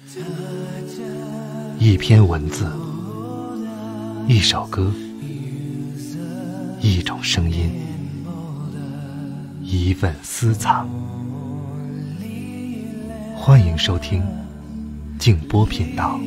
一篇文字，一首歌，一种声音，一份私藏。欢迎收听静波频道。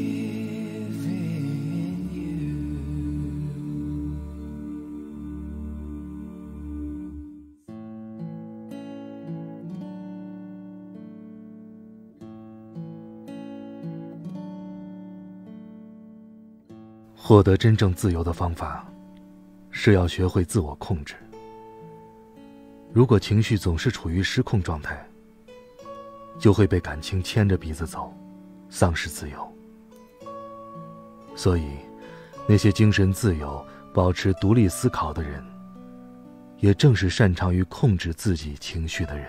获得真正自由的方法，是要学会自我控制。如果情绪总是处于失控状态，就会被感情牵着鼻子走，丧失自由。所以，那些精神自由、保持独立思考的人，也正是擅长于控制自己情绪的人。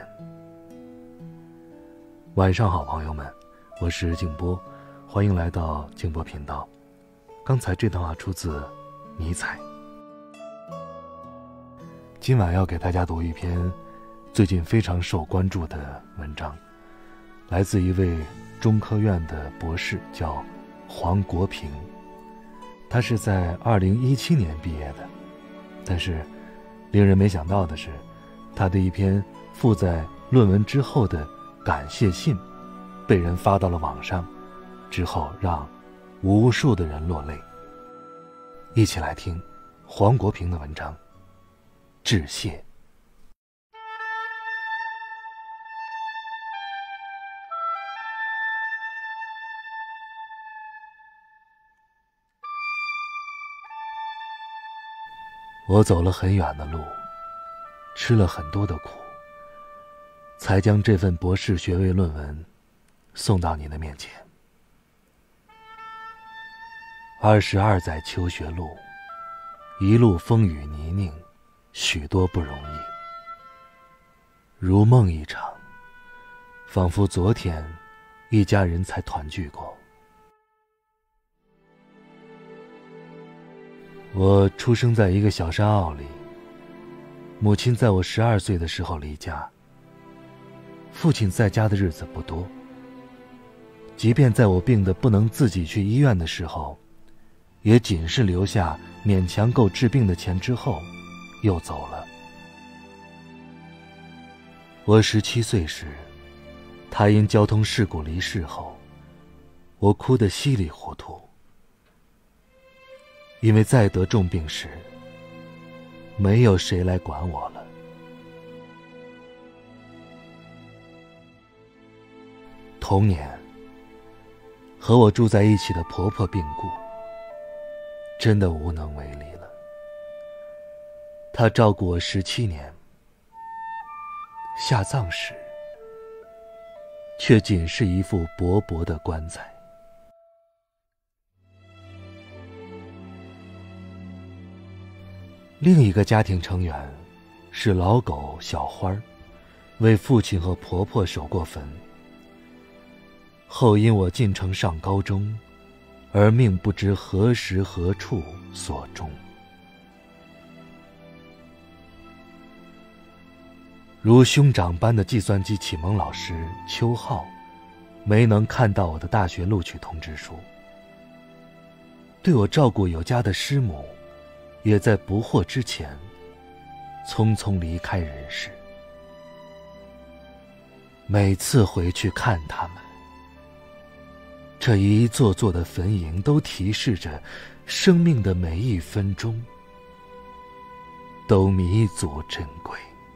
晚上好，朋友们，我是静波，欢迎来到静波频道。刚才这段话出自尼采。今晚要给大家读一篇最近非常受关注的文章，来自一位中科院的博士，叫黄国平。他是在2017年毕业的，但是令人没想到的是，他的一篇附在论文之后的感谢信被人发到了网上，之后让无数的人落泪。一起来听黄国平的文章《致谢》。我走了很远的路，吃了很多的苦，才将这份博士学位论文送到你的面前。22载求学路，一路风雨泥泞，许多不容易。如梦一场，仿佛昨天一家人才团聚过。我出生在一个小山坳里，母亲在我12岁的时候离家，父亲在家的日子不多。即便在我病得不能自己去医院的时候，也仅是留下勉强够治病的钱之后又走了。我17岁时，他因交通事故离世后，我哭得稀里糊涂，因为再得重病时没有谁来管我了。同年，和我住在一起的婆婆病故，真的无能为力了。她照顾我17年，下葬时却仅是一副薄薄的棺材。另一个家庭成员是老狗小花，为父亲和婆婆守过坟，后因我进城上高中而命不知何时何处所终。如兄长般的计算机启蒙老师邱浩，没能看到我的大学录取通知书。对我照顾有加的师母，也在不惑之前匆匆离开人世。每次回去看他们，这一座座的坟茔都提示着生命的每一分钟都弥足珍贵。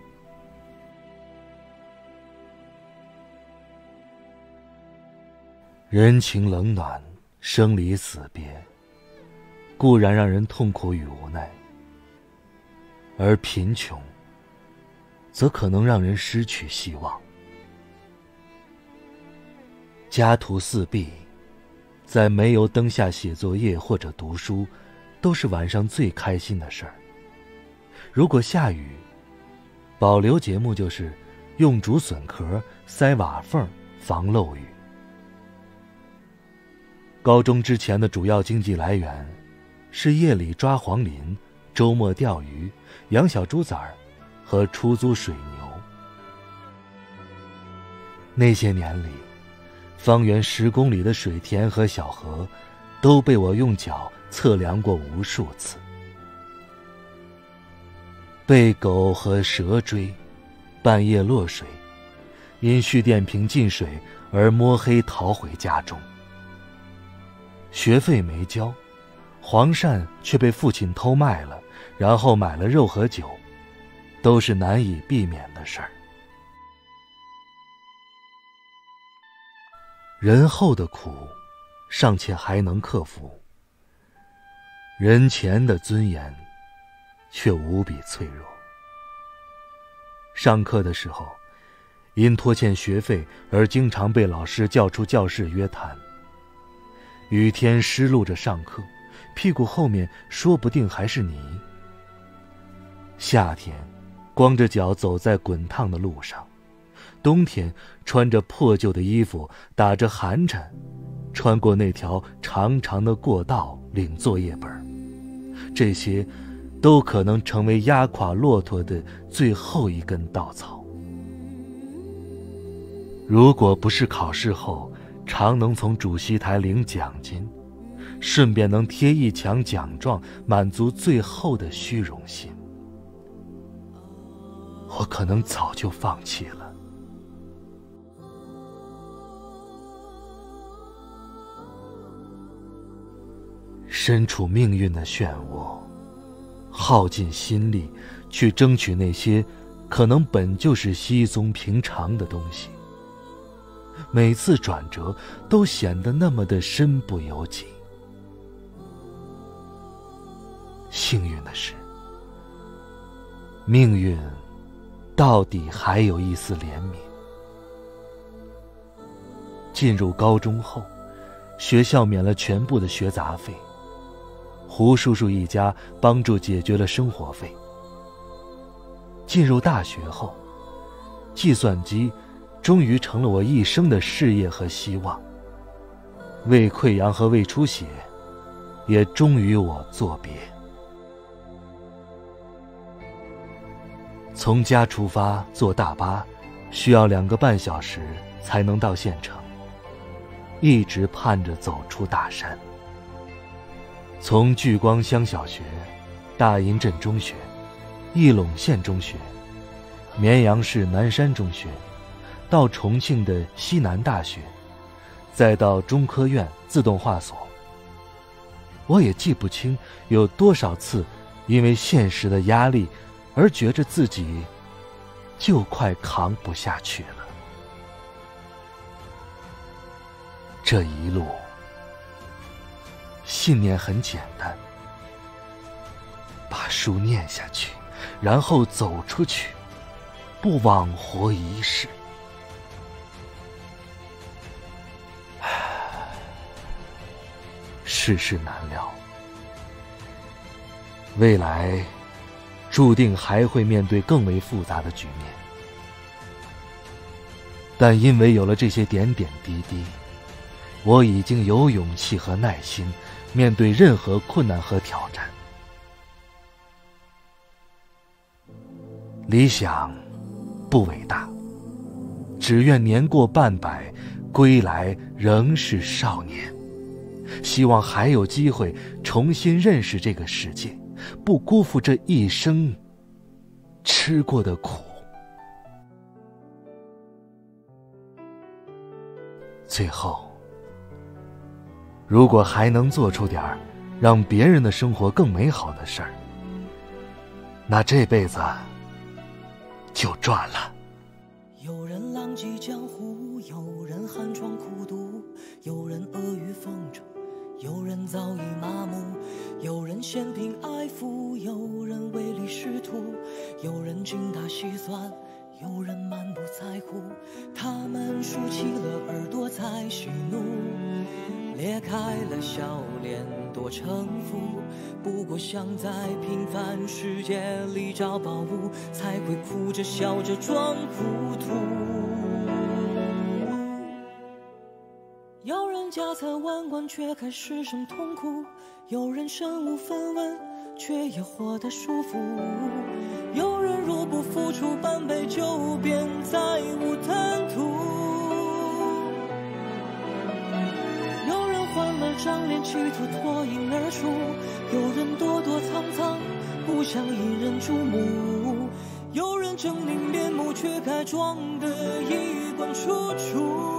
人情冷暖，生离死别，固然让人痛苦与无奈，而贫穷则可能让人失去希望。家徒四壁，在煤油灯下写作业或者读书，都是晚上最开心的事儿。如果下雨，保留节目就是用竹笋壳塞瓦缝防漏雨。高中之前的主要经济来源是夜里抓黄鹂，周末钓鱼，养小猪崽儿和出租水牛。那些年里， 方圆10公里的水田和小河，都被我用脚测量过无数次。被狗和蛇追，半夜落水，因蓄电瓶进水而摸黑逃回家中。学费没交，黄鳝却被父亲偷卖了，然后买了肉和酒，都是难以避免的事儿。人后的苦，尚且还能克服，人前的尊严，却无比脆弱。上课的时候，因拖欠学费而经常被老师叫出教室约谈。雨天湿漉着上课，屁股后面说不定还是泥。夏天，光着脚走在滚烫的路上；冬天，穿着破旧的衣服，打着寒颤，穿过那条长长的过道领作业本。这些都可能成为压垮骆驼的最后一根稻草。如果不是考试后常能从主席台领奖金，顺便能贴一墙奖状，满足最后的虚荣心，我可能早就放弃了。身处命运的漩涡，耗尽心力去争取那些可能本就是稀松平常的东西，每次转折都显得那么的身不由己。幸运的是，命运到底还有一丝怜悯。进入高中后，学校免了全部的学杂费，胡叔叔一家帮助解决了生活费。进入大学后，计算机终于成了我一生的事业和希望，胃溃疡和胃出血也终于我作别。从家出发坐大巴需要2个半小时才能到县城，一直盼着走出大山。从聚光乡小学、大银镇中学、义陇县中学、绵阳市南山中学，到重庆的西南大学，再到中科院自动化所，我也记不清有多少次因为现实的压力而觉着自己就快扛不下去了。这一路，信念很简单，把书念下去，然后走出去，不枉活一世。世事难料，未来注定还会面对更为复杂的局面，但因为有了这些点点滴滴，我已经有勇气和耐心面对任何困难和挑战。理想不伟大，只愿年过半百，归来仍是少年。希望还有机会重新认识这个世界，不辜负这一生吃过的苦。最后，如果还能做出点让别人的生活更美好的事儿，那这辈子就赚了。 有人浪迹江湖，有人寒窗苦读，有人阿谀奉承，有人早已麻木，有人嫌贫爱富，有人唯利是图，有人精打细算，有人满不在乎。他们竖起了耳朵在喜怒，裂开了笑脸多城府。不过想在平凡世界里找宝物，才会哭着笑着装糊涂。有人家财万贯却还失声痛哭，有人身无分文却也活得舒服，有人若不付出半杯酒便再无贪图。 张脸企图脱颖而出，有人躲躲藏藏，不想引人注目，有人狰狞面目，却改装得衣冠楚楚。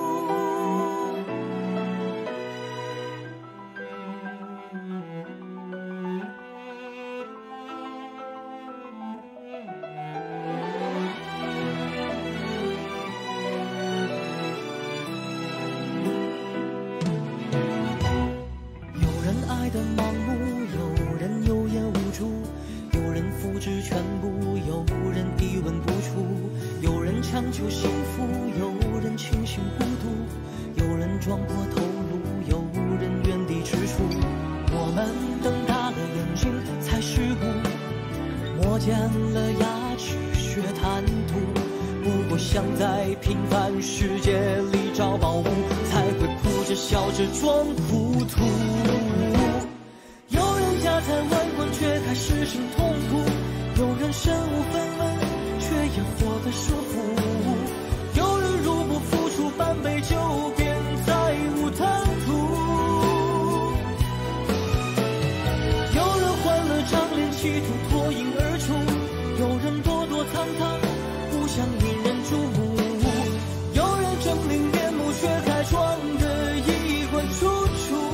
爱的盲目，有人有眼无珠，有人复制全部，有人一文不出，有人强求幸福，有人清醒孤独，有人撞破头颅，有人原地踟蹰。我们瞪大了眼睛才世故，磨尖了牙齿学贪图，不过想在平凡世界里找宝物，才会哭着笑着装糊涂。家财万贯却还失心痛苦，有人身无分文却也活得舒服，有人入不敷出半杯酒便再无贪图，有人换了张脸企图脱颖而出，有人躲躲藏藏不想引人注目，有人狰狞面目却改装得衣冠楚楚。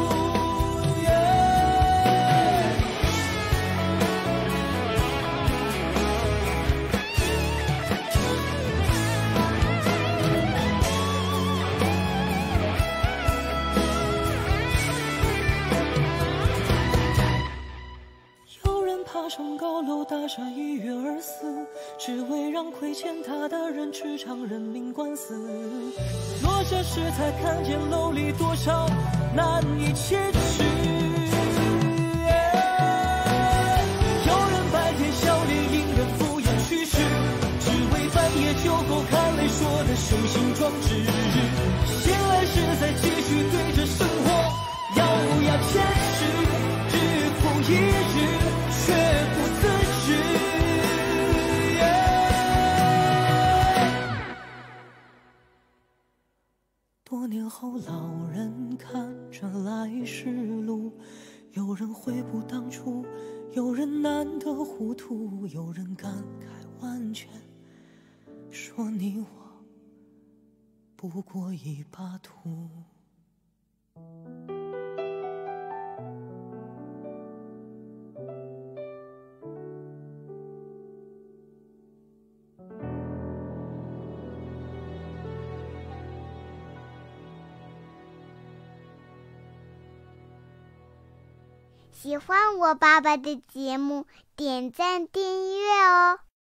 爬上高楼大厦一跃而死，只为让亏欠他的人吃场人命官司。落下时才看见楼里多少难以启齿，有人白天笑脸迎人敷衍去世，只为半夜酒后看泪说的雄心壮志，醒来时再继续对着生活咬牙坚持，日复一日却不自知，多年后老人看着来时路，有人悔不当初，有人难得糊涂，有人感慨万千，说你我不过一把土。 喜欢我爸爸的节目，点赞订阅哦。